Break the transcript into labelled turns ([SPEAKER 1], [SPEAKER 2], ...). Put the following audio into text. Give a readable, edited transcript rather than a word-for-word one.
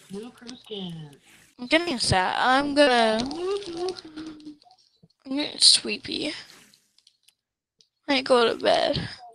[SPEAKER 1] New crew skin.
[SPEAKER 2] I'm getting sad. I'm getting sleepy. I go to bed.